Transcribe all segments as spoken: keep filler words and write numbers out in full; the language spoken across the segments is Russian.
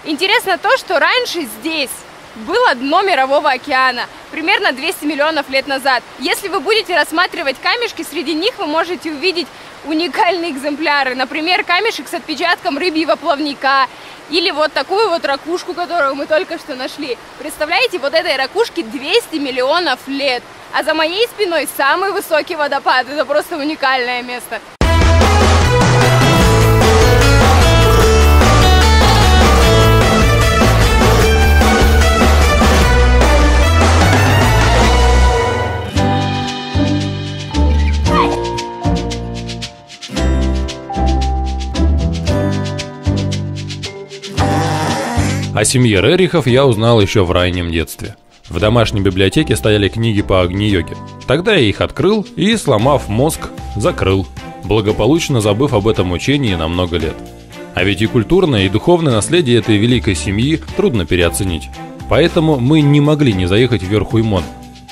Интересно то, что раньше здесь было дно Мирового океана, примерно двести миллионов лет назад. Если вы будете рассматривать камешки, среди них вы можете увидеть уникальные экземпляры. Например, камешек с отпечатком рыбьего плавника. Или вот такую вот ракушку, которую мы только что нашли. Представляете, вот этой ракушке двести миллионов лет. А за моей спиной самый высокий водопад. Это просто уникальное место. О семье Рерихов я узнал еще в раннем детстве. В домашней библиотеке стояли книги по агни-йоге. Тогда я их открыл и, сломав мозг, закрыл, благополучно забыв об этом учении на много лет. А ведь и культурное, и духовное наследие этой великой семьи трудно переоценить. Поэтому мы не могли не заехать в Верхуймон.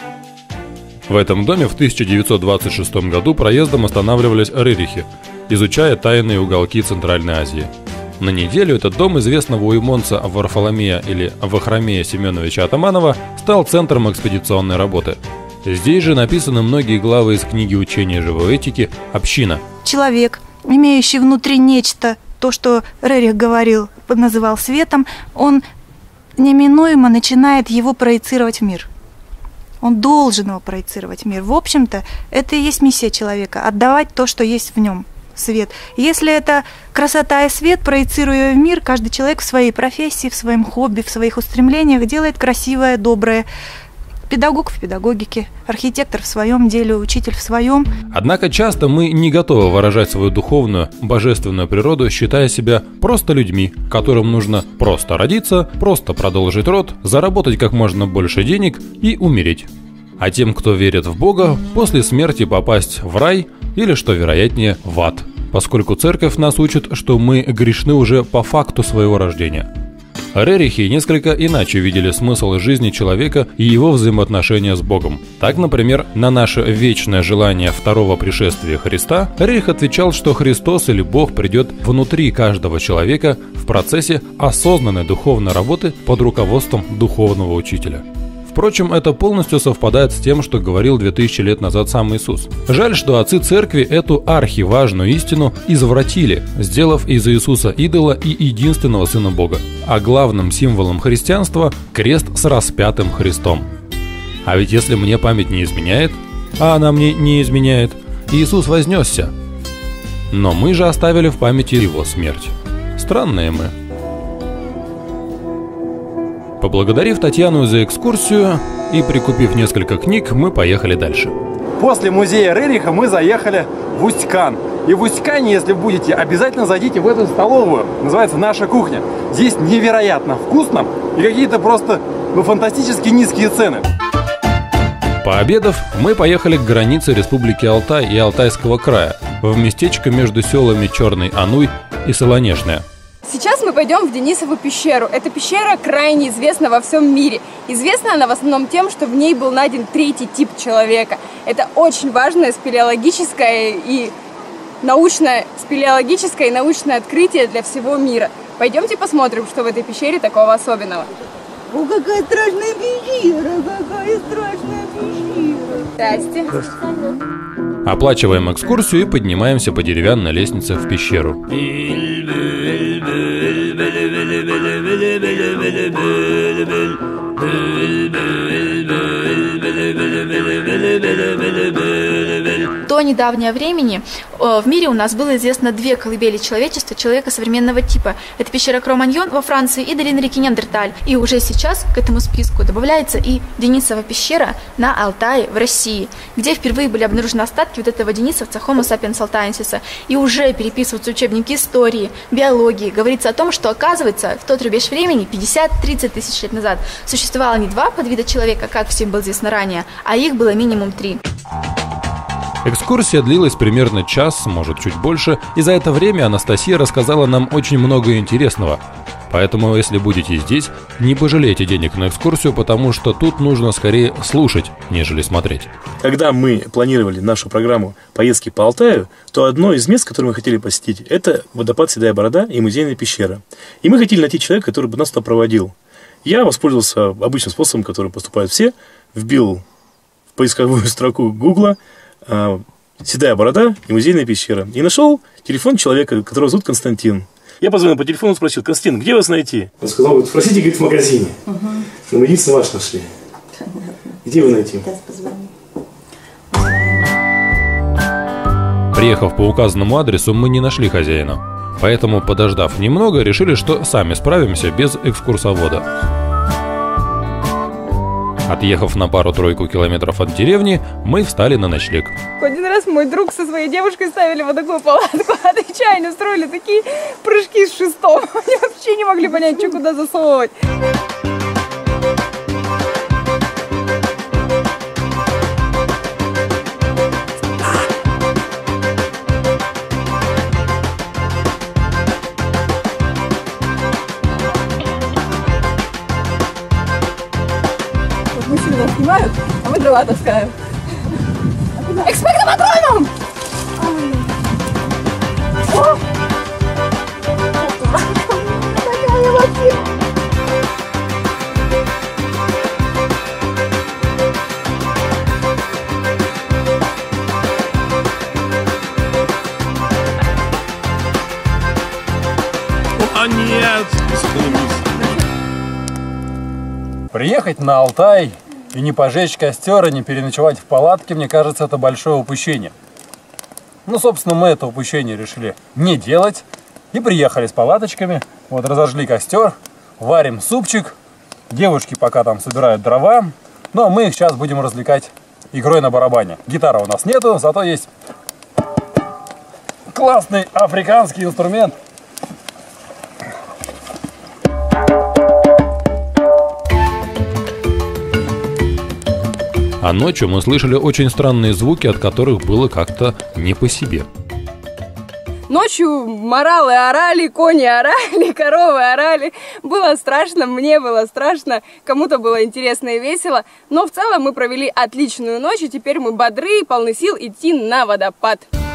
В этом доме в тысяча девятьсот двадцать шестом году проездом останавливались Рерихи, изучая тайные уголки Центральной Азии. На неделю этот дом известного уймонца Варфоломея или Вахромея Семеновича Атаманова стал центром экспедиционной работы. Здесь же написаны многие главы из книги учения живой этики «Община». Человек, имеющий внутри нечто, то, что Рерих говорил, называл светом, он неминуемо начинает его проецировать в мир. Он должен его проецировать в мир. В общем-то, это и есть миссия человека – отдавать то, что есть в нем. Свет. Если это красота и свет, проецируя ее в мир, каждый человек в своей профессии, в своем хобби, в своих устремлениях делает красивое, доброе. Педагог в педагогике, архитектор в своем деле, учитель в своем. Однако часто мы не готовы выражать свою духовную, божественную природу, считая себя просто людьми, которым нужно просто родиться, просто продолжить род, заработать как можно больше денег и умереть. А тем, кто верит в Бога, после смерти попасть в рай или, что вероятнее, в ад, поскольку церковь нас учит, что мы грешны уже по факту своего рождения. Рерихи несколько иначе видели смысл жизни человека и его взаимоотношения с Богом. Так, например, на наше вечное желание второго пришествия Христа Рерих отвечал, что Христос или Бог придет внутри каждого человека в процессе осознанной духовной работы под руководством духовного учителя. Впрочем, это полностью совпадает с тем, что говорил две тысячи лет назад сам Иисус. Жаль, что отцы церкви эту архиважную истину извратили, сделав из Иисуса идола и единственного Сына Бога, а главным символом христианства – крест с распятым Христом. А ведь если мне память не изменяет, а она мне не изменяет, Иисус вознесся. Но мы же оставили в памяти его смерть. Странные мы. Поблагодарив Татьяну за экскурсию и прикупив несколько книг, мы поехали дальше. После музея Рериха мы заехали в Усть-Кан. И в Усть-Кане, если будете, обязательно зайдите в эту столовую. Называется «Наша кухня». Здесь невероятно вкусно и какие-то просто ну, фантастически низкие цены. Пообедав, мы поехали к границе Республики Алтай и Алтайского края, в местечко между селами Черный Ануй и Солонешное. Сейчас мы пойдем в Денисову пещеру. Эта пещера крайне известна во всем мире. Известна она в основном тем, что в ней был найден третий тип человека. Это очень важное спелеологическое и научное, спелеологическое и научное открытие для всего мира. Пойдемте посмотрим, что в этой пещере такого особенного. О, какая страшная пещера, какая страшная пещера. Здрасте. Оплачиваем экскурсию и поднимаемся по деревянной лестнице в пещеру. До недавнего времени в мире у нас было известно две колыбели человечества, человека современного типа. Это пещера Кро-Маньон во Франции и долина реки Неандерталь. И уже сейчас к этому списку добавляется и Денисова пещера на Алтае в России, где впервые были обнаружены остатки вот этого денисовца Homo sapiens altaensis. И уже переписываются учебники истории, биологии. Говорится о том, что, оказывается, в тот рубеж времени, пятьдесят-тридцать тысяч лет назад, существовало не два подвида человека, как всем было известно ранее, а их было минимум три. Экскурсия длилась примерно час, может чуть больше, и за это время Анастасия рассказала нам очень много интересного. Поэтому, если будете здесь, не пожалейте денег на экскурсию, потому что тут нужно скорее слушать, нежели смотреть. Когда мы планировали нашу программу поездки по Алтаю, то одно из мест, которое мы хотели посетить, это водопад Седая Борода и музейная пещера. И мы хотели найти человека, который бы нас туда проводил. Я воспользовался обычным способом, который поступают все, вбил в поисковую строку Гугла «Седая Борода и музейная пещера» и нашел телефон человека, которого зовут Константин. Я позвонил по телефону, спросил: Константин, где вас найти? Он сказал: говорит, спросите, говорит, в магазине. Угу. Но мы единственное ваш нашли. Понятно. Где вы найти? Сейчас позвоню. Приехав по указанному адресу, мы не нашли хозяина. Поэтому, подождав немного, решили, что сами справимся без экскурсовода. Отъехав на пару-тройку километров от деревни, мы встали на ночлег. Один раз мой друг со своей девушкой ставили вот такую палатку, отвечайно устроили такие прыжки с шестом. Они вообще не могли понять, что куда засовывать. Мужчины нас снимают, а мы дрова таскаем. Экспектом патроном! Такая вообще! О, нет! Приехать на Алтай и не пожечь костер, и не переночевать в палатке, мне кажется, это большое упущение. Ну, собственно, мы это упущение решили не делать. И приехали с палаточками, вот разожгли костер, варим супчик. Девушки пока там собирают дрова. Ну, а мы их сейчас будем развлекать игрой на барабане. Гитары у нас нету, зато есть классный африканский инструмент. А ночью мы слышали очень странные звуки, от которых было как-то не по себе. Ночью моралы орали, кони орали, коровы орали. Было страшно, мне было страшно, кому-то было интересно и весело. Но в целом мы провели отличную ночь, и теперь мы бодры и полны сил идти на водопад.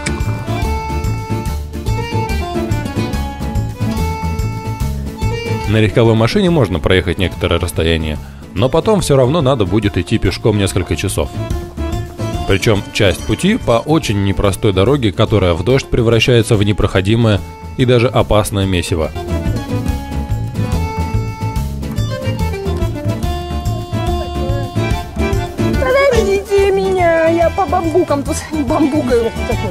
На легковой машине можно проехать некоторое расстояние, но потом все равно надо будет идти пешком несколько часов. Причем часть пути по очень непростой дороге, которая в дождь превращается в непроходимое и даже опасное месиво. Подождите меня, я по бамбукам тут бамбукаю.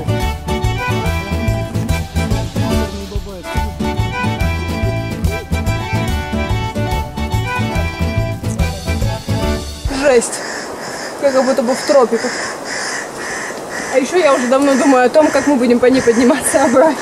Жесть, как будто бы в тропиках. А еще я уже давно думаю о том, как мы будем по ней подниматься обратно.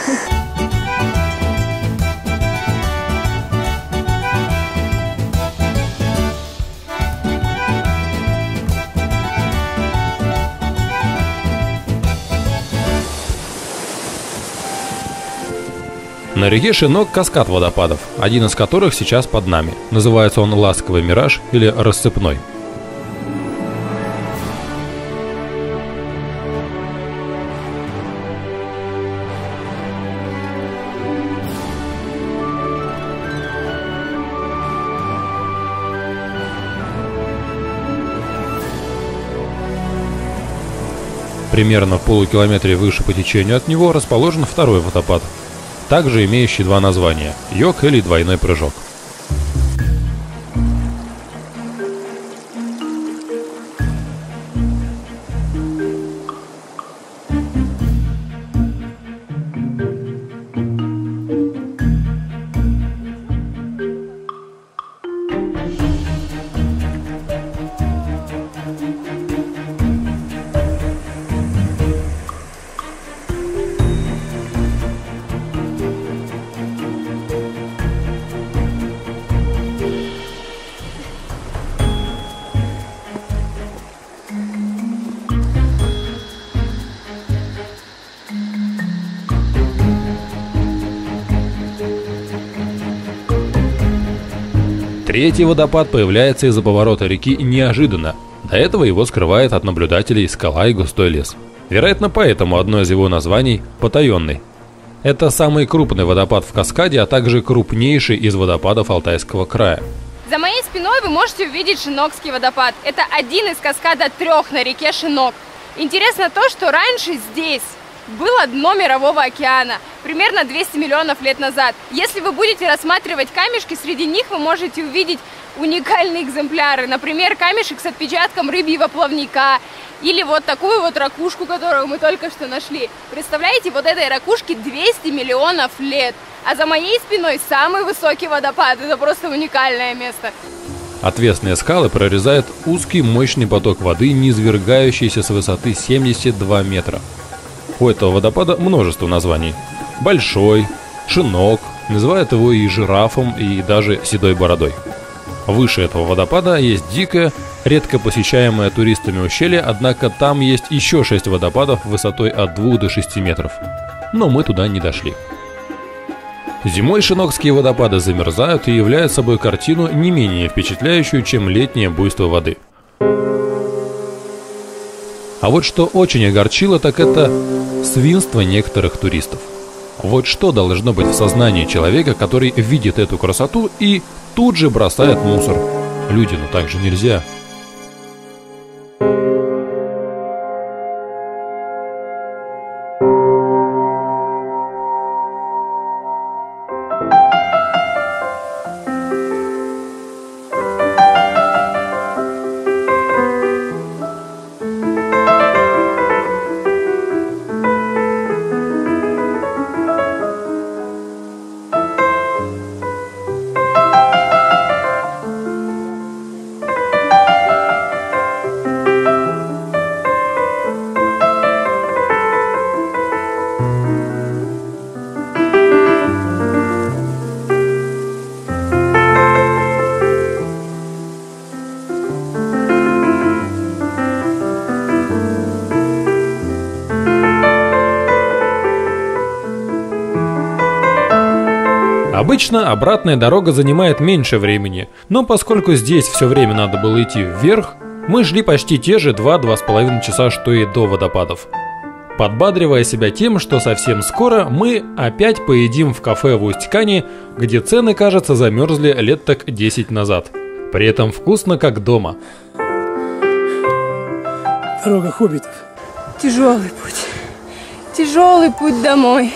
На реке Шинок каскад водопадов, один из которых сейчас под нами. Называется он «Ласковый мираж» или «Рассыпной». Примерно в полукилометре выше по течению от него расположен второй водопад, также имеющий два названия – йог или двойной прыжок. Третий водопад появляется из-за поворота реки неожиданно. До этого его скрывает от наблюдателей скала и густой лес. Вероятно, поэтому одно из его названий – потаенный. Это самый крупный водопад в Каскаде, а также крупнейший из водопадов Алтайского края. За моей спиной вы можете увидеть Шинокский водопад. Это один из каскада трех на реке Шинок. Интересно то, что раньше здесь было дно Мирового океана, примерно двести миллионов лет назад. Если вы будете рассматривать камешки, среди них вы можете увидеть уникальные экземпляры. Например, камешек с отпечатком рыбьего плавника. Или вот такую вот ракушку, которую мы только что нашли. Представляете, вот этой ракушке двести миллионов лет. А за моей спиной самый высокий водопад. Это просто уникальное место. Отвесные скалы прорезает узкий мощный поток воды, низвергающийся с высоты семьдесят два метра. У этого водопада множество названий. Большой, Шинок, называют его и жирафом, и даже седой бородой. Выше этого водопада есть дикое, редко посещаемое туристами ущелье, однако там есть еще шесть водопадов высотой от двух до шести метров. Но мы туда не дошли. Зимой шинокские водопады замерзают и являют собой картину не менее впечатляющую, чем летнее буйство воды. А вот что очень огорчило, так это свинство некоторых туристов. Вот что должно быть в сознании человека, который видит эту красоту и тут же бросает мусор. Люди, ну так же нельзя. Обычно обратная дорога занимает меньше времени, но поскольку здесь все время надо было идти вверх, мы шли почти те же два-два с половиной часа, что и до водопадов. Подбадривая себя тем, что совсем скоро мы опять поедим в кафе в Усть-Кане, где цены, кажется, замерзли лет так десять назад. При этом вкусно, как дома. Дорога хоббитов. Тяжелый путь. Тяжелый путь домой.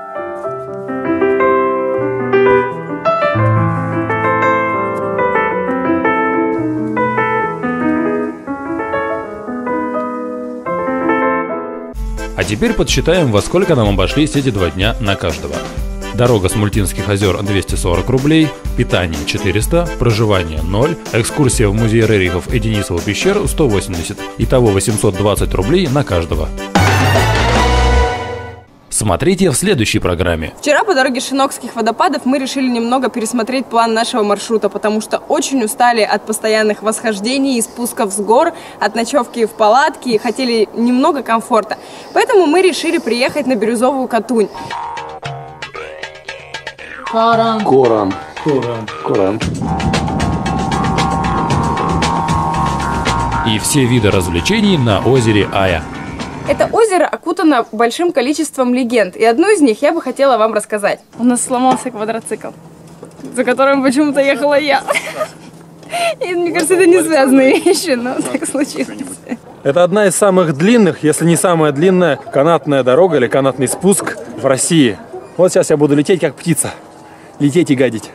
А теперь подсчитаем, во сколько нам обошлись эти два дня на каждого. Дорога с Мультинских озер двести сорок рублей, питание четыреста, проживание ноль, экскурсия в музей Рерихов и Денисову пещеру сто восемьдесят. Итого восемьсот двадцать рублей на каждого. Смотрите в следующей программе. Вчера по дороге Шинокских водопадов мы решили немного пересмотреть план нашего маршрута, потому что очень устали от постоянных восхождений и спусков с гор, от ночевки в палатке и хотели немного комфорта. Поэтому мы решили приехать на Бирюзовую Катунь. Коран. Коран. Коран. Коран. И все виды развлечений на озере Ая. Это озеро окутано большим количеством легенд, и одну из них я бы хотела вам рассказать. У нас сломался квадроцикл, за которым почему-то ехала я. И мне кажется, это не связанные вещи, но так случилось. Это одна из самых длинных, если не самая длинная, канатная дорога или канатный спуск в России. Вот сейчас я буду лететь как птица. Лететь и гадить.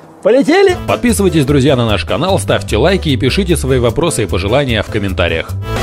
Полетели! Подписывайтесь, друзья, на наш канал, ставьте лайки и пишите свои вопросы и пожелания в комментариях.